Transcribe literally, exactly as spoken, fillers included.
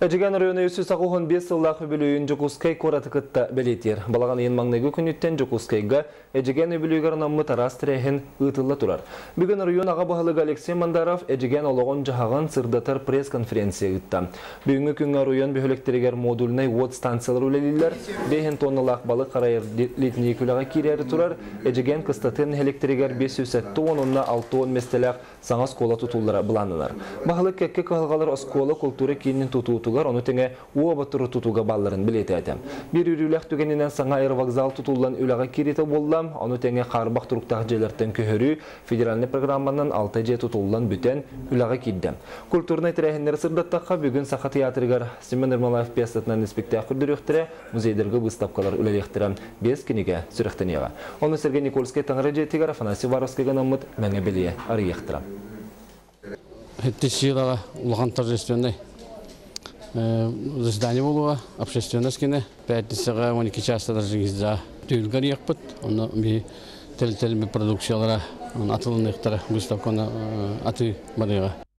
Эжеген районы үсі сақуғын бес сыллақ өбілуін Жокускай коратықытта білетер. Балаған ең маңнайғы күніттен Жокускайға Эжеген өбілуігер намы тарас тірәхін ұтылы тұрар. Бүгін район аға бағылығы Алексей Мандаров Эжеген олығын жағаған сырдатар пресс-конференция ұтты. Бүгінгі күнгі район бөхілектерігер модулінай от станциялар өлелілер, бейін тоннылақ балық қарайыр летіне күліға керері тұрар. Эжеген қыстатын электригер бес жүз оннан алты местелек саңа скола тұтулары бұланылар. Бағылық кәкке қағалар оскола культуры кейінен тұтуытуғар, оны теңе уабаттыры тұтуға балларын білеті әді. Bir үрілік түгенінен саңа аэровокзал тұтулан үліға кереті болдам, оны теңе қарбақ тұрықтақ желерттен көхірі федеральный программанан алты же тұтулан бүтен үліға кейді. Культурный тірәхіндері сырдаттаққа бүгін Сақа театрығар Семен Ермолаев пьесатынан инспектор дүректірі музейдергі выставкалар үлелектірі бес кенеге сүріқтенеға. Оны Сергей Никольский таңыры жетігер Афанасий Варовскийға намыт мәңі біле арыяқтыра. Это сила улахан торжественной заседание было общественное, пятница он кичаста даже за тюльгар ехпут, он би тел тел би продукциялара, он атылын ехтара выставка на аты барыга.